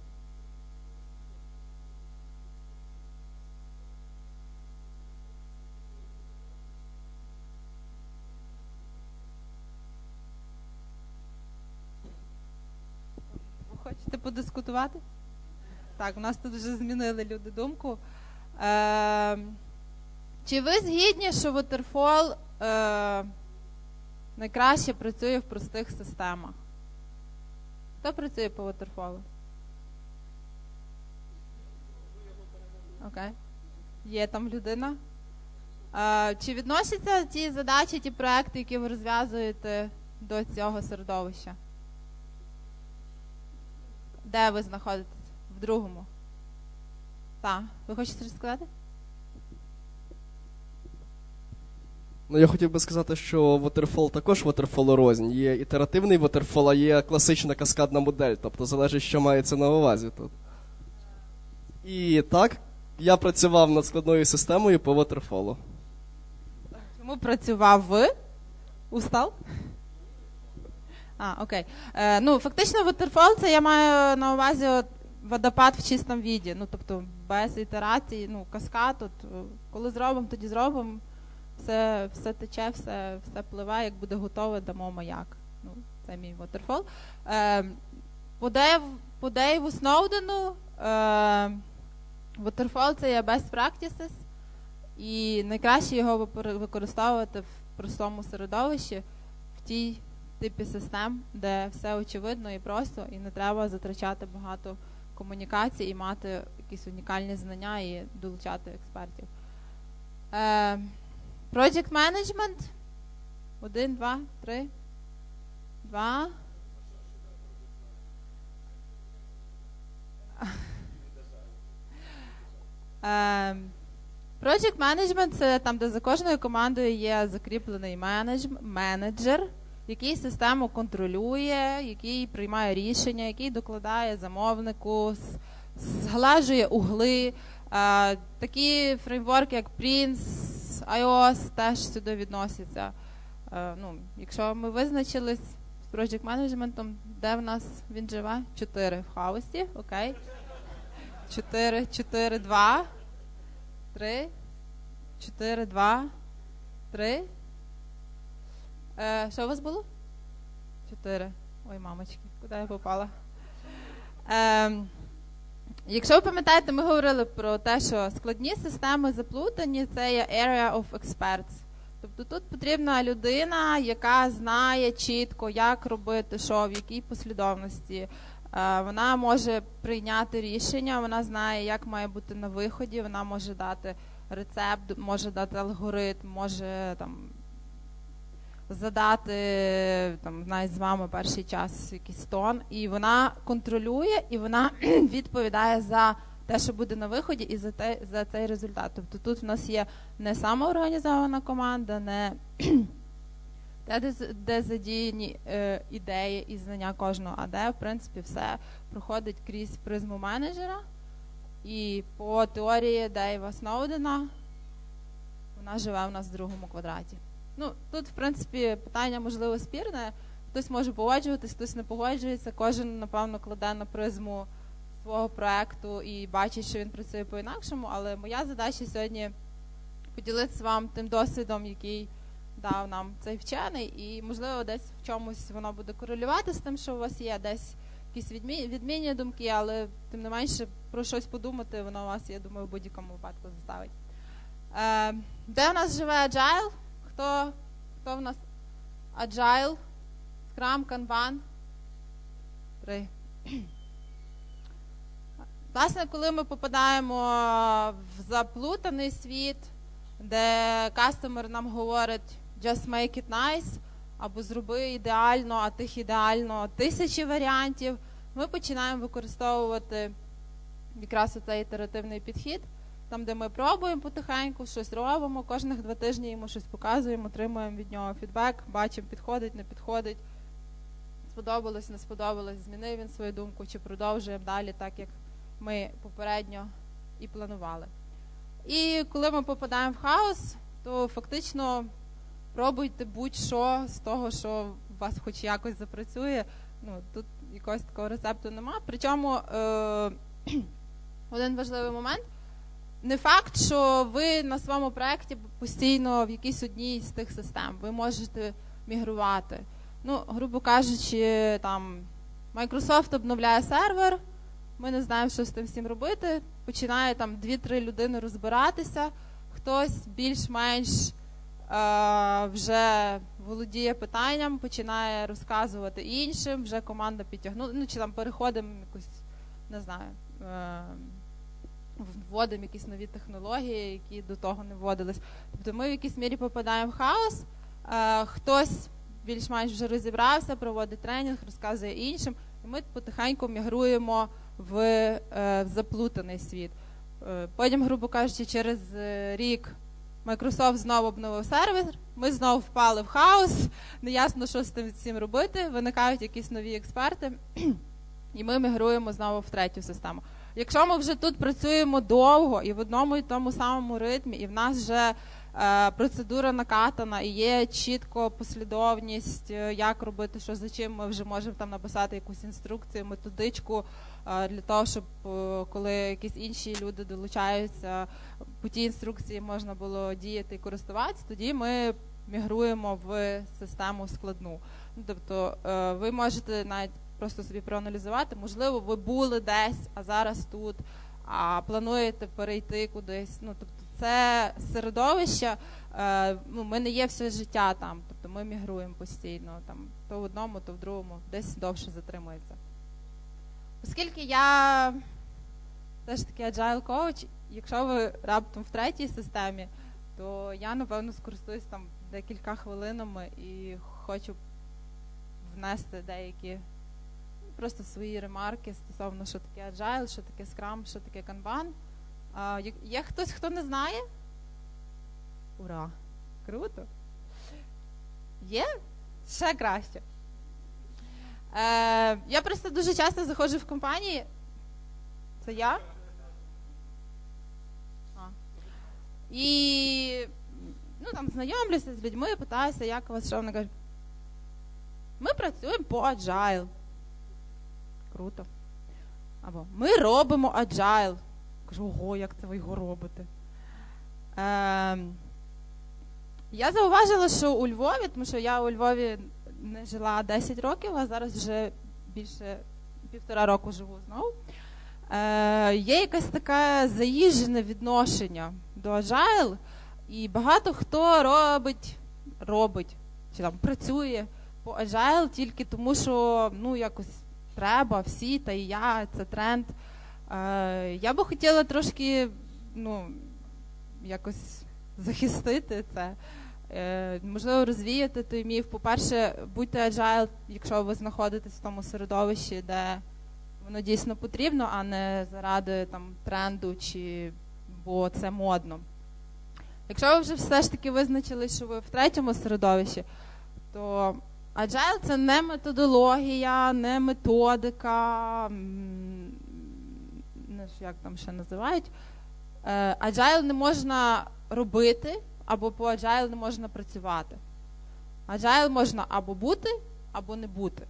Ви хочете подискутувати? Так, у нас тут вже змінили люди думку. Чи ви згідні, що waterfall найкраще працює в простих системах? Хто працює по waterfall? Окей. Є там людина. Чи відносяться ті задачі, ті проекти, які ви розв'язуєте до цього середовища? Де ви знаходитесь? В другому? Так. Ви хочете щось сказати? Ну, я хотів би сказати, що waterfall також waterfall-рознь. Є ітеративний waterfall, а є класична каскадна модель. Тобто залежить, що мається на увазі тут. І так, я працював над складною системою по waterfall. Чому працював ви? Устав? Окей. Ну, фактично, waterfall – це я маю на увазі водопад в чистому віді. Ну, тобто, без ітерацій, ну, каскад. От, коли зробимо, тоді зробимо. Все тече, все пливе, як буде готове, дамо маяк. Ну, це мій waterfall. По Дейву Сноудену waterfall – це є best practices, і найкраще його використовувати в простому середовищі, в тій типі систем, де все очевидно і просто, і не треба затрачати багато комунікацій і мати якісь унікальні знання і долучати експертів. Project Management. 1, 2, 3. 2. Project Management – це там, де за кожною командою є закріплений менеджер, який систему контролює, який приймає рішення, який докладає замовнику, зглажує угли. Такі фреймворки, як Prince, iOS теж сюди відносяться. Ну, якщо ми визначились з Project Management, де в нас він живе? 4 в хаосі, окей. 4, 4, 2, 3, 4, 2, 3. Що у вас було? 4. Ой, мамочки, куди я попала? Якщо ви пам'ятаєте, ми говорили про те, що складні системи заплутані – це є area of experts. Тобто тут потрібна людина, яка знає чітко, як робити що, в якій послідовності. Вона може прийняти рішення, вона знає, як має бути на виході, вона може дати рецепт, може дати алгоритм, може там задати навіть з вами перший час якийсь тон, і вона контролює, і вона відповідає за те, що буде на виході, і за цей результат. Тобто тут в нас є не самоорганізована команда, не те, де задіяні ідеї і знання кожного, а де, в принципі, все проходить крізь призму менеджера. І по теорії Дейва Сноудена вона живе у нас в другому квадраті. Ну, тут, в принципі, питання, можливо, спірне. Хтось може погоджуватись, хтось не погоджується. Кожен, напевно, кладе на призму свого проекту і бачить, що він працює по-інакшому. Але моя задача сьогодні поділитися вам тим досвідом, який дав нам цей вчений. І, можливо, десь в чомусь воно буде корелювати з тим, що у вас є. Десь якісь відмінні думки, але, тим не менше, про щось подумати, воно у вас, я думаю, в будь-якому випадку заставить. Де у нас живе Agile? Хто в нас Agile, Scrum, Kanban? 3. Власне, коли ми попадаємо в заплутаний світ, де кастомер нам говорить just make it nice, або зроби ідеально, а тих ідеально 1000 варіантів, ми починаємо використовувати якраз оцей ітеративний підхід, там, де ми пробуємо потихеньку, щось робимо, кожних 2 тижні йому щось показуємо, отримуємо від нього фідбек, бачимо, підходить, не підходить, сподобалось, не сподобалось, змінив він свою думку, чи продовжуємо далі так, як ми попередньо і планували. І коли ми попадаємо в хаос, то фактично пробуйте будь-що з того, що у вас хоч якось запрацює. Ну, тут якогось такого рецепту нема. Причому один важливий момент. Не факт, що ви на своєму проєкті постійно в якійсь одній з тих систем. Ви можете мігрувати. Ну, грубо кажучи, там Microsoft обновляє сервер, ми не знаємо, що з тим всім робити. Починає там 2-3 людини розбиратися, хтось більш-менш вже володіє питанням, починає розказувати іншим, вже команда підтягнула, ну, чи там переходимо якусь, не знаю, вводимо якісь нові технології, які до того не вводились. Тобто ми в якійсь мірі попадаємо в хаос, хтось більш-менш вже розібрався, проводить тренінг, розказує іншим, і ми потихеньку мігруємо в заплутаний світ. Потім, грубо кажучи, через рік Microsoft знову обновив сервер, ми знову впали в хаос, неясно, що з тим всім робити, виникають якісь нові експерти, і ми мігруємо знову в третю систему. Якщо ми вже тут працюємо довго і в одному і тому самому ритмі, і в нас вже процедура накатана, і є чітко послідовність, як робити, що за чим, ми вже можемо там написати якусь інструкцію, методичку, для того, щоб коли якісь інші люди долучаються, по тій інструкції можна було діяти і користуватися, тоді ми мігруємо в систему складну. Тобто ви можете навіть просто собі проаналізувати, можливо, ви були десь, а зараз тут, а плануєте перейти кудись. Ну, тобто це середовище, ми не є все життя там, тобто ми мігруємо постійно, там, то в одному, то в другому, десь довше затримується. Оскільки я теж таки agile coach, якщо ви раптом в третій системі, то я, напевно, скористуюсь там декілька хвилинами і хочу внести деякі просто свої ремарки стосовно, що таке agile, що таке Scrum, що таке Kanban. Є хтось, хто не знає? Ура! Круто! Є? Ще краще. Я просто дуже часто заходжу в компанії. Це я? І там знайомлюся з людьми, питаюся, як у вас, що вони кажуть. Ми працюємо по agile. Круто. Або ми робимо agile. Кажу, ого, як це ви його робите? Я зауважила, що у Львові, тому що я у Львові не жила 10 років, а зараз вже більше 1,5 року живу знову. Є якесь таке заїжджене відношення до agile, і багато хто робить чи там працює по agile тільки тому, що якось треба, всі, та і я, це тренд. Я би хотіла трошки якось захистити це. Можливо, розвіяти той міф. По-перше, будьте agile, якщо ви знаходитесь в тому середовищі, де воно дійсно потрібно, а не заради там тренду, бо це модно. Якщо ви вже все ж таки визначили, що ви в третьому середовищі, то agile – це не методологія, не методика, як там ще називають. Agile не можна робити, або по agile не можна працювати. Agile можна або бути, або не бути.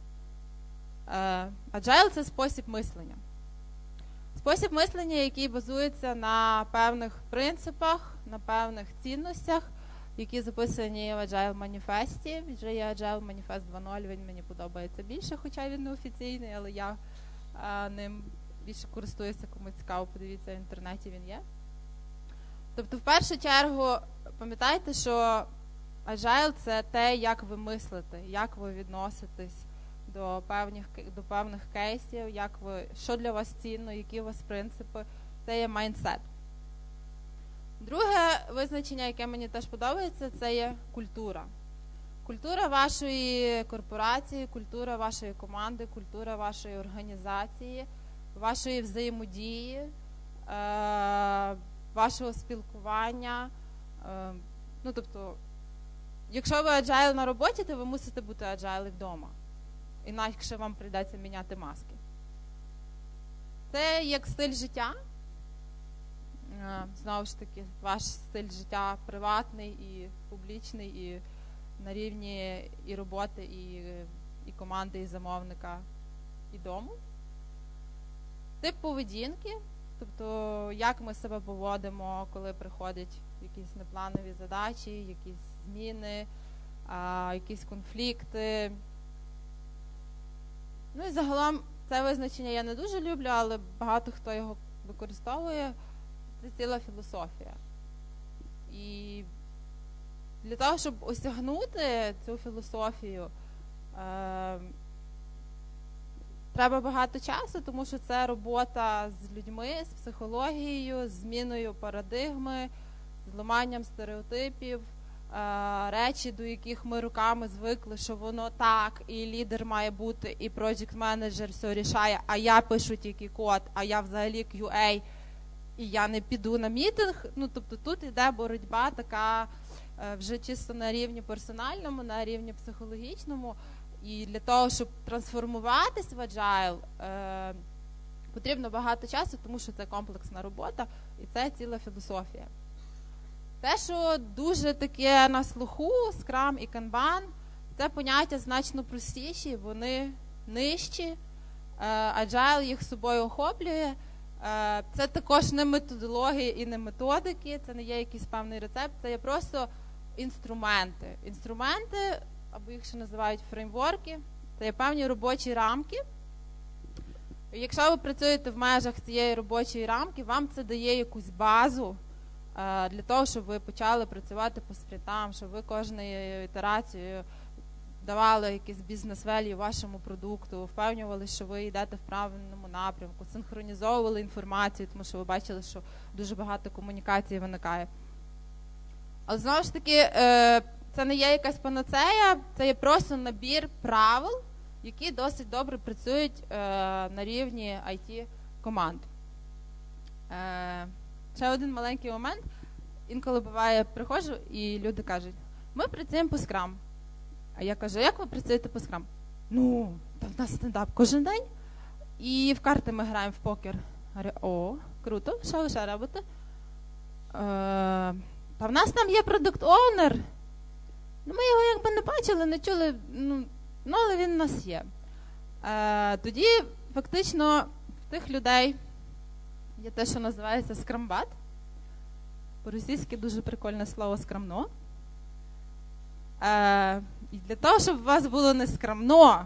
Agile – це спосіб мислення. Спосіб мислення, який базується на певних принципах, на певних цінностях, які записані в Agile маніфесті. Вже є Agile маніфест 2.0, він мені подобається більше, хоча він не офіційний, але я ним більше користуюся, кому цікаво, подивіться, в інтернеті він є. Тобто, в першу чергу, пам'ятайте, що Agile – це те, як ви мислите, як ви відноситесь до певних кейсів, що для вас цінно, які у вас принципи. Це є майндсет. Друге визначення, яке мені теж подобається, це є культура. Культура вашої корпорації, культура вашої команди, культура вашої організації, вашої взаємодії, вашого спілкування. Тобто, якщо ви agile на роботі, то ви мусите бути agile і вдома. Інакше вам прийдеться міняти маски. Це як стиль життя. Знову ж таки, ваш стиль життя приватний і публічний, і на рівні і роботи, і команди, і замовника, і дому. Тип поведінки, тобто як ми себе поводимо, коли приходять якісь непланові задачі, якісь зміни, якісь конфлікти. І загалом це визначення я не дуже люблю, але багато хто його використовує. Це ціла філософія. І для того, щоб осягнути цю філософію, треба багато часу, тому що це робота з людьми, з психологією, з зміною парадигми, з ламанням стереотипів, речі, до яких ми роками звикли, що воно так, і лідер має бути, і проджект-менеджер все рішає, а я пишу тільки код, а я взагалі QA, і я не піду на мітинг. Тобто тут йде боротьба така вже чисто на рівні персональному, на рівні психологічному. І для того, щоб трансформуватись в agile, потрібно багато часу, тому що це комплексна робота, і це ціла філософія. Те, що дуже таке на слуху, Scrum і Kanban, це поняття значно простіші, вони нижчі, agile їх собою охоплює. Це також не методології і не методики, це не є якийсь певний рецепт, це є просто інструменти. Інструменти, або їх ще називають фреймворки, це є певні робочі рамки. І якщо ви працюєте в межах цієї робочої рамки, вам це дає якусь базу для того, щоб ви почали працювати по спринтам, щоб ви кожною ітерацією давали якийсь бізнес-велію вашому продукту, впевнювали, що ви йдете в правильному напрямку, синхронізовували інформацію, тому що ви бачили, що дуже багато комунікації виникає. Але знову ж таки, це не є якась панацея, це є просто набір правил, які досить добре працюють на рівні IT-команд. Ще один маленький момент. Інколи буває, приходжу, і люди кажуть, ми працюємо по Scrum. А я кажу, як ви працюєте по Scrum? Там в нас стендап кожен день, і в карти ми граємо в покер. Говорю, о, круто, що ви ще робите? Та в нас там є продукт-оунер. Ми його якби не бачили, не чули, але він у нас є. Тоді фактично тих людей є те, що називається скрамбат. По-російськи дуже прикольне слово скрамно. І для того, щоб у вас було не скрамно,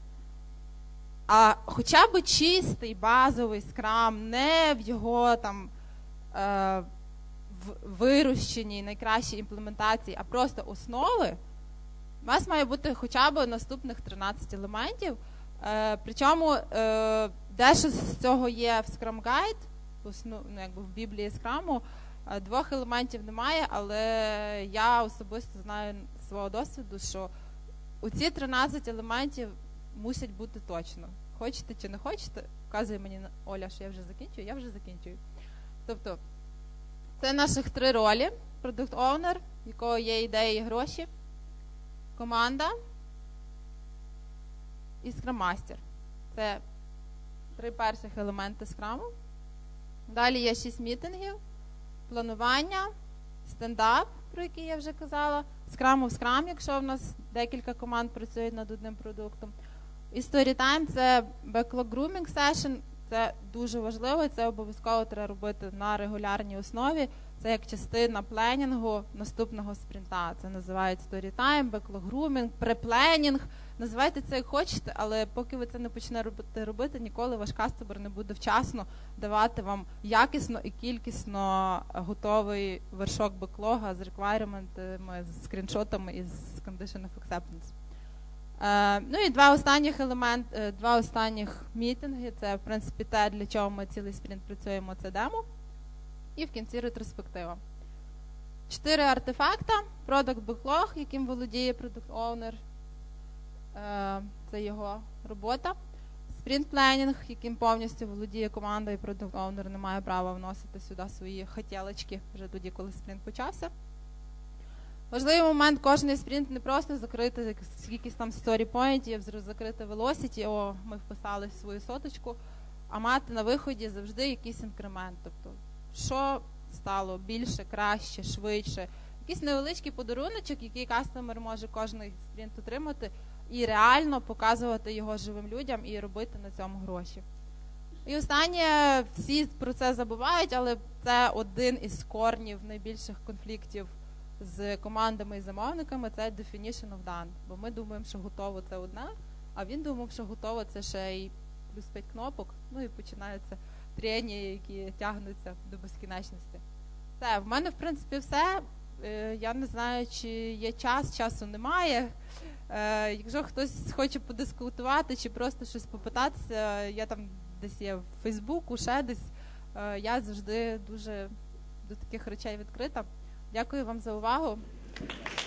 а хоча б чистий базовий скрам, не в його там вирощеній найкращій імплементації, а просто основи, у вас має бути хоча б наступних 13 елементів. Причому дещо з цього є в Scrum Guide, якби в Біблії Скраму. 2 елементів немає, але я особисто знаю з свого досвіду, що оці 13 елементів мусять бути точно. Хочете чи не хочете, вказує мені Оля, що я вже закінчую. Тобто, це наших 3 ролі. Product Owner, в якого є ідеї і гроші, команда і Scrum Master. Це 3 перших елементи скраму. Далі є 6 мітингів, планування, стендап, про який я вже казала, скраму в скрам, якщо в нас декілька команд працюють над одним продуктом. І Storytime – це backlog grooming session, це дуже важливо, і це обов'язково треба робити на регулярній основі. Це як частина пленінгу наступного спринта. Це називають Storytime, backlog grooming, препленінг. Називайте це як хочете, але поки ви це не почнете робити, ніколи ваш кастомер не буде вчасно давати вам якісно і кількісно готовий вершок беклога з реквайрементами, з скріншотами і з condition of acceptance. Ну і 2 останніх мітинги. Це, в принципі, те, для чого ми цілий спринт працюємо, це демо. І в кінці ретроспектива. 4 артефакта. Product Backlog, яким володіє Product Owner. Це його робота. Sprint Planning, яким повністю володіє команда, і Product Owner не має права вносити сюди свої хотілочки вже тоді, коли спринт почався. Важливий момент, кожний спринт не просто закрити якісь там сторі-поінтів, закрити velocity, ми вписали свою соточку, а мати на виході завжди якийсь інкремент. Тобто, що стало більше, краще, швидше. Якийсь невеличкий подаруночок, який кастомер може кожний спринт отримати, і реально показувати його живим людям і робити на цьому гроші. І останнє, всі про це забувають, але це один із корнів найбільших конфліктів з командами і замовниками, це definition of done. Бо ми думаємо, що готово це одне, а він думав, що готово це ще й плюс 5 кнопок, ну і починаються трені, які тягнуться до безкінечності. Все, в мене, в принципі, все. Я не знаю, чи є часу немає. Якщо хтось хоче подискутувати чи просто щось попитатися, я там десь є в Фейсбуку, ще десь. Я завжди дуже до таких речей відкрита. Дякую вам за увагу.